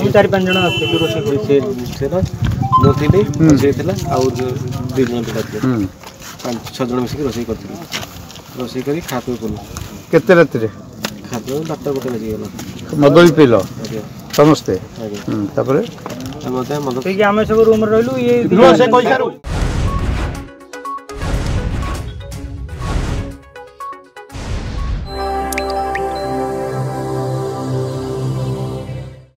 ସବୁ 4-5 ଜଣ ଆସିଥିଲେ ରୋଷେଇ से मो थी आउ 2 जन पिला थे 5-6 जन मिसिक रोषे कर रोषे कर खाते कलु केते राति रे खाते 12 गोटे बजी गला मदई पील समस्ते आगे तापर मते मद आमे सब रूम रे रहलु ये